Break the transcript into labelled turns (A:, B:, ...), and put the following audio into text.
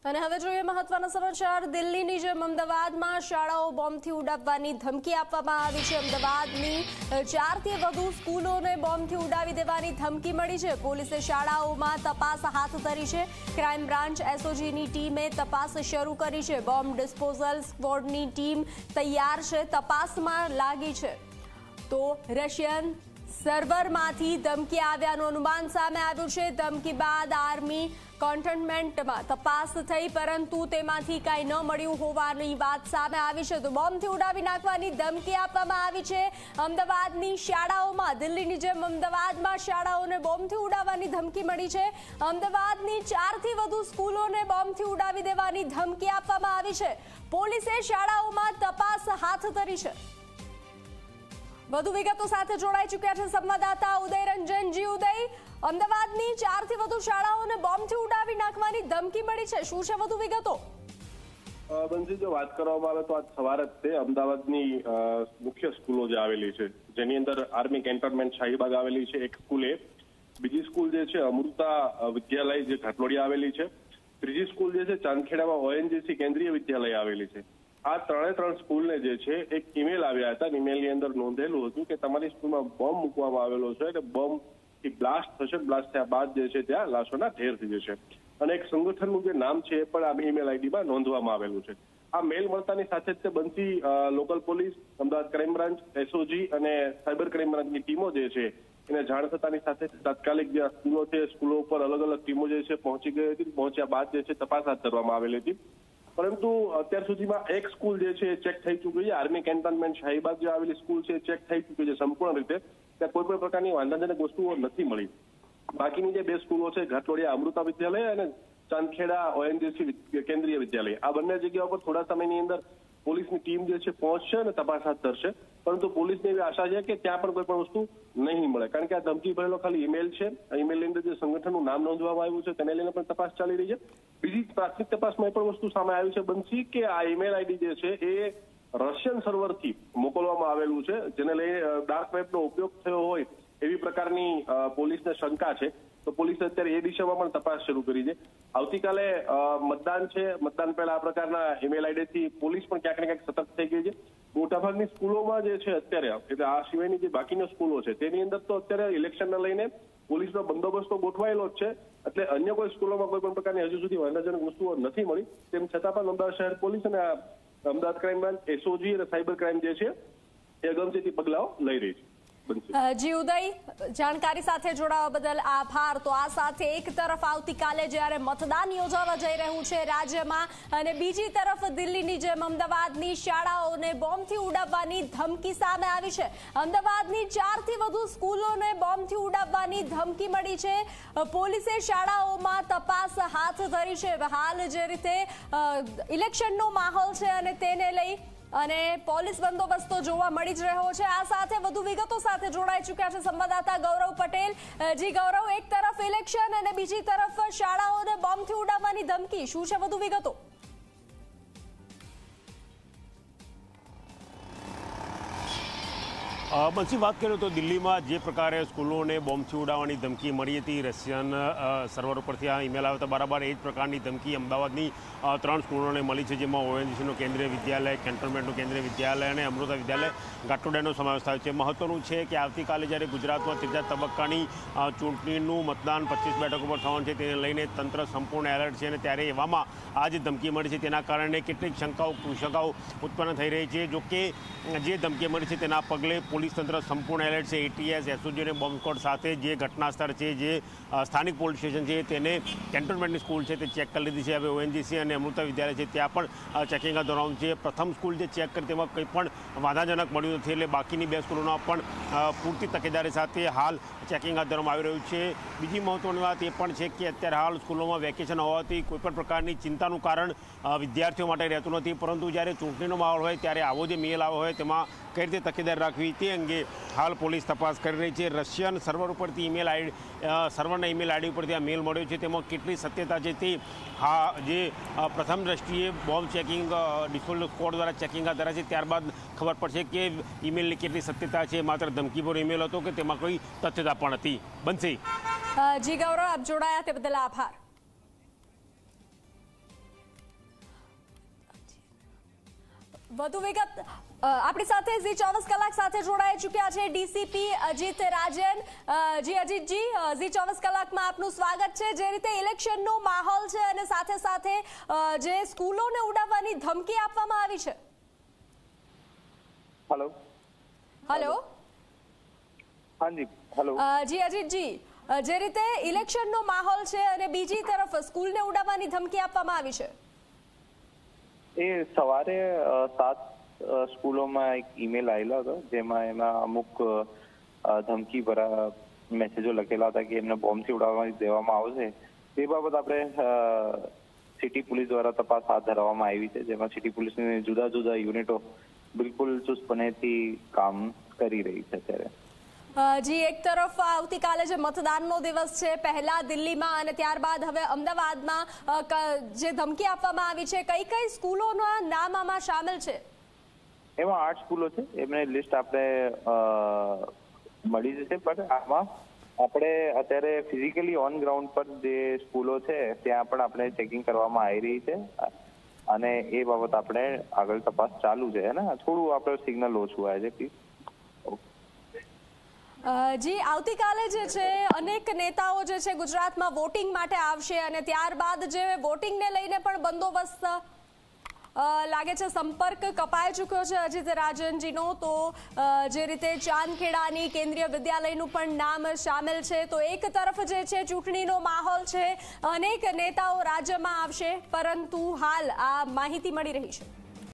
A: અને હવે જોઈએ મહત્વના સમાચાર। દિલ્હીની જેમ અમદાવાદમાં શાળાઓ બોમ્બથી ઉડાવવાની ધમકી આપવામાં આવી છે। અમદાવાદની 4થી વધુ સ્કૂલોને બોમ્બથી ઉડાવી દેવાની ધમકી મળી છે। પોલીસે શાળાઓમાં તપાસ હાથ ધરી છે। ક્રાઇમ બ્રાન્ચ એસઓજીની ટીમે તપાસ શરૂ કરી છે। બોમ્બ ડિસ્પોઝલ સ્ક્વોડની ટીમ તૈયાર છે, તપાસમાં લાગી છે। તો રશિયન સર્વરમાંથી ધમકી આવ્યાનું અનુમાન સામે આવ્યું છે। ધમકી બાદ આર્મી કન્ટેનમેન્ટમાં તપાસ થઈ, પરંતુ તેમાંથી કાંઈ ન મળ્યું હોવાની વાત સામે આવી છે। તો બોમ્બથી ઉડાવી નાખવાની ધમકી આપવામાં આવી છે અમદાવાદની શાળાઓમાં। દિલ્હીની જેમ અમદાવાદમાં શાળાઓને બોમ્બથી ઉડાવવાની ધમકી મળી છે। અમદાવાદની 4થી વધુ સ્કૂલોને બોમ્બથી ઉડાવી દેવાની ધમકી આપવામાં આવી છે। પોલીસે શાળાઓમાં તપાસ હાથ ધરી છે। વધુ વિગતો સાથે જોડાઈ ચૂક્યા છે સંવાદદાતા ઉદય રંજન। જી ઉદય, અમદાવાદની 4થી વધુ શાળાઓને બોમ્બથી ઉડાવી નાખવાની ધમકી મળી છે, શું છે વધુ વિગતો?
B: બંસી, જો વાત કરવામાં આવે તો આજ સવારે જ તે અમદાવાદની મુખ્ય સ્કૂલો જે આવેલી છે, જેની અંદર આર્મી કેન્ટોનમેન્ટ શાહીબાગ આવેલી છે એક સ્કૂલે, બીજી સ્કૂલ જે છે અમૃતા વિદ્યાલય જે ઘાટલોડિયા આવેલી છે, ત્રીજી સ્કૂલ જે છે ચાંદખેડામાં ઓએનજીસી કેન્દ્રીય વિદ્યાલય આવેલી છે। આ ત્રણ સ્કૂલને જે છે એક ઈમેલ આવ્યા હતા। ઈમેલની અંદર નોંધેલું હતું કે તમારી સ્કૂલમાં બોમ્બ મૂકવામાં આવેલો છે અને બોમ્બથી બ્લાસ્ટ થશે। બ્લાસ્ટ થયા બાદ જે છે ત્યાં લાશોના ઢેર થઈ જશે અને એક સંગઠનનું જે નામ છે એ પણ આ ઈમેલ આઈડીમાં નોંધવામાં આવેલું છે। આ મેલ મળતાની સાથે જ તે બનતી local police, Ahmedabad crime branch, SOG અને સાયબર ક્રાઇમ બ્રાન્ચની ટીમો જે છે એને જાણ થતાની સાથે તાત્કાલિક જે સ્કૂલો છે સ્કૂલો ઉપર અલગ અલગ ટીમો જે છે પહોંચી ગઈ હતી। પહોંચ્યા બાદ જે છે તપાસ હાથ ધરવામાં આવેલી હતી, પરંતુ અત્યાર સુધીમાં એક સ્કૂલ જે છે ચેક થઈ ચૂકી છે। આર્મી કેન્ટોનમેન્ટ શાહીબાગ જે આવેલી સ્કૂલ છે ચેક થઈ ચૂકી છે સંપૂર્ણ રીતે, ત્યાં કોઈ પણ પ્રકારની વાંધાજનક વસ્તુઓ નથી મળી। બાકીની જે બે સ્કૂલો છે ઘાટલોડિયા અમૃતા વિદ્યાલય અને ચાંદખેડા ઓએનજીસી કેન્દ્રીય વિદ્યાલય, આ બંને જગ્યાઓ પર થોડા સમયની અંદર પોલીસની ટીમ જે છે પહોંચશે અને તપાસ હાથ ધરશે, પરંતુ પોલીસને એવી આશા છે કે ત્યાં પણ કોઈ પણ વસ્તુ નહીં મળે, કારણ કે આ ધમકી ભરેલો ખાલી ઈમેલ છે। આ ઈમેલની અંદર જે સંગઠનનું નામ નોંધવામાં આવ્યું છે તેને લઈને પણ તપાસ ચાલી રહી છે। બીજી પ્રાથમિક તપાસમાં એ પણ વસ્તુ સામે આવી છે બંસી કે આ ઈમેલ આઈડી જે છે એ રશિયન સર્વરથી મોકલવામાં આવેલું છે, જેને લઈને ડાર્ક વેબનો ઉપયોગ થયો હોય એવી પ્રકારની પોલીસને શંકા છે। તો પોલીસે અત્યારે એ દિશામાં પણ તપાસ શરૂ કરી છે। આવતીકાલે મતદાન છે, મતદાન પહેલા આ પ્રકારના ઈમેલ આઈડીથી પોલીસ પણ ક્યાંક ને ક્યાંક સતર્ક થઈ ગઈ છે। મોટાભાગની સ્કૂલોમાં જે છે અત્યારે, એટલે આ સિવાયની જે બાકીની સ્કૂલો છે તેની અંદર તો અત્યારે ઇલેક્શનને લઈને પોલીસનો બંદોબસ્ત તો ગોઠવાયેલો જ છે, એટલે અન્ય કોઈ સ્કૂલોમાં કોઈ પણ પ્રકારની હજુ સુધી વાંધાજનક વસ્તુઓ નથી મળી। તેમ છતાં પણ અમદાવાદ શહેર પોલીસ અને અમદાવાદ ક્રાઇમ બ્રાન્ચ, એસઓજી અને સાયબર ક્રાઇમ જે છે એ અગમચેતી પગલાઓ લઈ રહી છે।
A: જી ઉદય, જાણકારી સાથે જોડાવા બદલ આભાર। તો આ સાથે એક તરફ આવતીકાલે જ્યારે મતદાન યોજાવા જઈ રહ્યું છે રાજ્યમાં, અને બીજી તરફ દિલ્હીની જેમ અમદાવાદની શાળાઓને બોમ્બથી ઉડાવવાની ધમકી સામે આવી છે। અમદાવાદની 4થી વધુ સ્કૂલોને બોમ્બથી ઉડાવવાની ધમકી મળી છે। પોલીસે શાળાઓમાં તપાસ હાથ ધરી છે। હાલ જે રીતે ઇલેક્શનનો માહોલ છે અને તેને લઈ અને પોલીસ બંદોબસ્ત તો જોવા મળી જ રહ્યો છે। આ સાથે વધુ વિગતો સાથે જોડાઈ ચૂક્યા છે સંવાદદાતા ગૌરવ પટેલ। જી ગૌરવ, એક તરફ ઇલેક્શન અને બીજી તરફ શાળાઓને બોમ્બથી ઉડાવવાની ધમકી, શું છે વધુ વિગતો?
C: બંસી, વાત કરીએ તો દિલ્હીમાં જે પ્રકારે સ્કૂલોને બોમ્બથી ઉડાવવાની ધમકી મળી હતી રશિયન સર્વર ઉપરથી આ ઈમેલ આવ્યો હતો, બરાબર એ જ પ્રકારની ધમકી અમદાવાદની 3 સ્કૂલોને મળી છે, જેમાં ઓએનજીસીનું કેન્દ્રીય વિદ્યાલય, કેન્ટોનમેન્ટનું કેન્દ્રીય વિદ્યાલય અને અમૃતા વિદ્યાલય ઘાટલોડિયાનો સમાવેશ થાય છે। મહત્વનું છે કે આવતીકાલે જ્યારે ગુજરાતમાં ત્રીજા તબક્કાની ચૂંટણીનું મતદાન 25 બેઠકો પર થવાનું છે, તેને લઈને તંત્ર સંપૂર્ણ એલર્ટ છે, અને ત્યારે એવામાં આ જે ધમકી મળી છે તેના કારણે કેટલીક શંકાઓ ઉત્પન્ન થઈ રહી છે। જોકે જે ધમકી મળી છે તેના પગલે પોલીસ તંત્ર સંપૂર્ણ એલર્ટ છે। એટીએસ, એસઓજી અને બોમ્બ સ્ક્વોડ સાથે જે ઘટના સ્થળ છે, જે સ્થાનિક પોલીસ સ્ટેશન છે, તેને કેન્ટોનમેન્ટની સ્કૂલ છે તે ચેક કરી લીધી છે। હવે ઓએનજીસી અને અમૃતા વિદ્યાલય છે ત્યાં પણ ચેકિંગ હાથ ધરવાનું છે। પ્રથમ સ્કૂલ જે ચેક કરી તેમાં કંઈ પણ વાંધાજનક મળ્યું નથી, એટલે બાકીની 2 સ્કૂલોના પણ પૂરતી તકેદારી સાથે હાલ ચેકિંગ હાથ ધરવામાં આવી રહ્યું છે। બીજી મહત્વની વાત એ પણ છે કે અત્યારે હાલ સ્કૂલોમાં વેકેશન હોવાથી કોઈપણ પ્રકારની ચિંતાનું કારણ વિદ્યાર્થીઓ માટે રહેતું નથી, પરંતુ જ્યારે ચૂંટણીનો માહોલ હોય ત્યારે આવો જે મેલ આવ્યો હોય તેમાં કઈ રીતે તકેદારી રાખવી તે અંગે હાલ પોલીસ તપાસ કરી રહી છે। રશિયન સર્વર ઉપરથી સર્વરના ઈમેલ આઈડી ઉપરથી આ મેલ મળ્યો છે, તેમાં કેટલી સત્યતા છે તે જે પ્રથમ દ્રષ્ટિએ બોમ્બ ચેકિંગ ડિસ્પોઝલ સ્ક્વોડ દ્વારા ચેકિંગ હાથ ધરાશે ત્યારબાદ ખબર પડશે કે ઈમેલની કેટલી સત્યતા છે, માત્ર ધમકીભર્યો ઈમેલ હતો કે તેમાં કોઈ તથ્યતા પણ હતી। બનશે।
A: જી ગૌરવ, આપ જોડાયા તે બદલ આભાર। વધુ વિગત આપણી સાથે ઝી 24 કલાક સાથે જોડાઈ ચૂક્યા છે ડીસીપી અજીત રાજન. જી અજીતજી, ઝી 24 કલાકમાં આપનું સ્વાગત છે. જે રીતે ઇલેક્શનનો માહોલ છે અને સાથે સાથે જે સ્કૂલોને ઉડાવવાની ધમકી આપવામાં આવી છે.
D: હેલો.
E: हाँ जी, हेलो
A: જી અજીતજી, જે રીતે ઇલેક્શનનો માહોલ છે અને બીજી તરફ સ્કૂલને ઉડાવવાની ધમકી આપવામાં આવી છે.
E: એ સવારે 7 સ્કૂલોમાં એક ઈમેલ આવેલો હતો જેમાં એમાં અમુક ધમકી ભરા મેસેજો લખેલા હતા કે એમને બોમ્બથી ઉડાવવા દેવામાં આવશે. તે બાબત આપણે સિટી પોલીસ દ્વારા તપાસ હાથ ધરવામાં આવી છે, જેમાં સિટી પોલીસની જુદા જુદા યુનિટો બિલકુલ ચુસ્તપણેથી કામ કરી રહી છે. અત્યારે
A: જી, એક તરફ આવતીકાલે જે મતદાનનો દિવસ છે, પહેલા દિલ્હીમાં અને ત્યારબાદ હવે અમદાવાદમાં જે ધમકી આપવામાં આવી છે, કઈ કઈ સ્કૂલોના નામ આમાં સામેલ છે?
E: એમાં 8 સ્કૂલો છે, એમને લિસ્ટ આપણે મળી જશે. પણ આમાં આપણે અત્યારે ફિઝિકલી ઓન ગ્રાઉન્ડ પર જે સ્કૂલો છે ત્યાં પણ આપણે ચેકિંગ કરવામાં આવી રહી છે અને એ બાબત આપણે આગળ તપાસ ચાલુ છે. ને થોડું આપણે સિગ્નલ ઓછું આવે છે પ્લીઝ.
A: જી, આવતીકાલે જે છે અનેક નેતાઓ જે છે ગુજરાતમાં વોટિંગ માટે આવશે અને ત્યારબાદ જે વોટિંગને લઈને પણ બંદોબસ્ત લાગે છે સંપર્ક કપાઈ ચૂક્યો છે અજીત રાજનજીનો. તો જે રીતે ચાંદખેડાની કેન્દ્રીય વિદ્યાલયનું પણ નામ સામેલ છે. તો એક તરફ જે છે ચૂંટણીનો માહોલ છે, અનેક નેતાઓ રાજ્યમાં આવશે, પરંતુ હાલ આ માહિતી મળી રહી છે.